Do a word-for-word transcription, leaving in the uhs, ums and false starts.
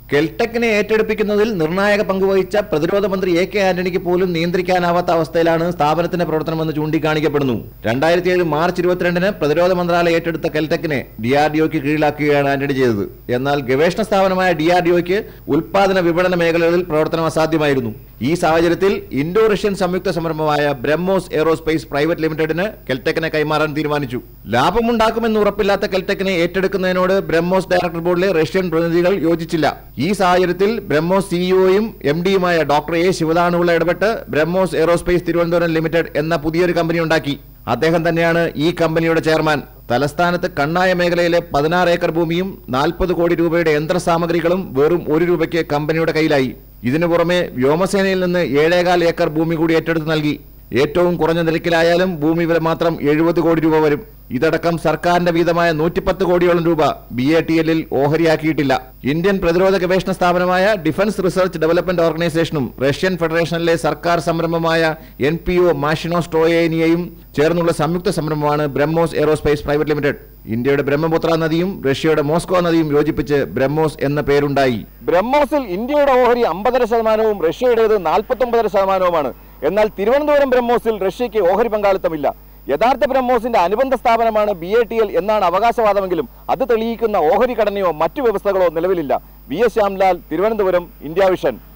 കെൽടെക്കിനെ ഏറ്റെടുപ്പിക്കുന്നതിൽ നിർണായക പങ്കുവഹിച്ച പ്രതിരോധ മന്ത്രി എ കെ ആന്റണിക്ക് പോലും നിയന്ത്രിക്കാനാവാത്ത അവസ്ഥയിലാണ് സ്ഥാപനത്തിന്റെ പ്രവർത്തനമെന്ന് ചൂണ്ടിക്കാണിക്കപ്പെടുന്നു. രണ്ടായിരത്തി ഏഴ് മാർച്ച് ഇരുപത്തിരണ്ടിന് പ്രതിരോധ മന്ത്രാലയം ഏറ്റെടുത്ത കെൽടെക്കിനെ ഡി ആർ ഡി ഒക്ക് കീഴിലാക്കുകയാണ് ആന്റണി ചെയ്തത്. എന്നാൽ ഗവേഷണ സ്ഥാപനമായ ഡി ആർ ഡി ഒക്ക് ഉൽപാദന വിപണന മേഖലകളിൽ പ്രവർത്തനം അസാധ്യമായിരുന്നു. ഈ സാഹചര്യത്തിൽ ഇൻഡോ റഷ്യൻ സംയുക്ത സംരംഭമായ ബ്രഹ്മോസ് എയ്റോസ്പേസ് പ്രൈവറ്റ് ലിമിറ്റഡിന് കെൽടെക്കിനെ കൈമാറാൻ തീരുമാനിച്ചു. ലാഭമുണ്ടാക്കുമെന്ന് ഉറപ്പില്ലാത്ത കെൽടെക്കിനെ ഏറ്റെടുക്കുന്നതിനോട് ബ്രഹ്മോസ് ഡയറക്ടർ ബോർഡിലെ റഷ്യൻ പ്രതിനിധികൾ യോജിച്ചില്ല. ഈ സാഹചര്യത്തിൽ ബ്രഹ്മോസ് സിഇഒയും എം ഡിയുമായ ഡോക്ടർ എ ശിവദാനപിള്ള ഇടപെട്ട് ബ്രഹ്മോസ് എയ്റോസ്പേസ് തിരുവനന്തപുരം ലിമിറ്റഡ് എന്ന പുതിയൊരു കമ്പനി ഉണ്ടാക്കി. അദ്ദേഹം തന്നെയാണ് ഈ കമ്പനിയുടെ ചെയർമാൻ. തലസ്ഥാനത്ത് കണ്ണായ മേഖലയിലെ പതിനാറ് ഏക്കർ ഭൂമിയും നാൽപ്പത് കോടി രൂപയുടെ യന്ത്രസാമഗ്രികളും വെറും ഒരു രൂപയ്ക്ക് കമ്പനിയുടെ കയ്യിലായി. ഇതിനു പുറമെ വ്യോമസേനയിൽ നിന്ന് ഏഴേകാൽ ഏക്കർ ഭൂമി കൂടി ഏറ്റെടുത്ത് നൽകി. ഏറ്റവും കുറഞ്ഞ നിരക്കിലായാലും ഭൂമി വില മാത്രം എഴുപത് കോടി രൂപ വരും. ഇതടക്കം സർക്കാരിന്റെ വീതമായ നൂറ്റിപ്പത്ത് കോടിയോളം രൂപ ബി എ ടി എല്ലിൽ ഓഹരിയാക്കിയിട്ടില്ല. ഇന്ത്യൻ പ്രതിരോധ ഗവേഷണ സ്ഥാപനമായ ഡിഫൻസ് റിസർച്ച് ഡെവലപ്മെന്റ് ഓർഗനൈസേഷനും റഷ്യൻ ഫെഡറേഷനിലെ സർക്കാർ സംരംഭമായ എൻ പി ഒ മാഷിനോസ്ട്രോയേനിയയും ചേർന്നുള്ള സംയുക്ത സംരംഭമാണ് ബ്രഹ്മോസ് എയ്റോസ്പേസ് പ്രൈവറ്റ് ലിമിറ്റഡ്. ഇന്ത്യയുടെ ബ്രഹ്മപുത്ര നദിയും റഷ്യയുടെ മോസ്കോ നദിയും യോജിപ്പിച്ച് ബ്രഹ്മോസ് എന്ന പേരുണ്ടായി. ബ്രഹ്മോസിൽ ഇന്ത്യയുടെ ഓഹരി അമ്പതര ശതമാനവും റഷ്യയുടേത് നാൽപ്പത്തി ഒമ്പതര ശതമാനവുമാണ്. എന്നാൽ തിരുവനന്തപുരം ബ്രഹ്മോസിൽ റഷ്യയ്ക്ക് ഓഹരി പങ്കാളിത്തമില്ല. യഥാർത്ഥ ബ്രഹ്മോസിന്റെ അനുബന്ധ സ്ഥാപനമാണ് ബി എ ടി എൽ എന്നാണ് അവകാശവാദമെങ്കിലും അത് തെളിയിക്കുന്ന ഓഹരി ഘടനയോ മറ്റു വ്യവസ്ഥകളോ നിലവിലില്ല. V S Shyamlal, Thiruvananthapuram, India vision.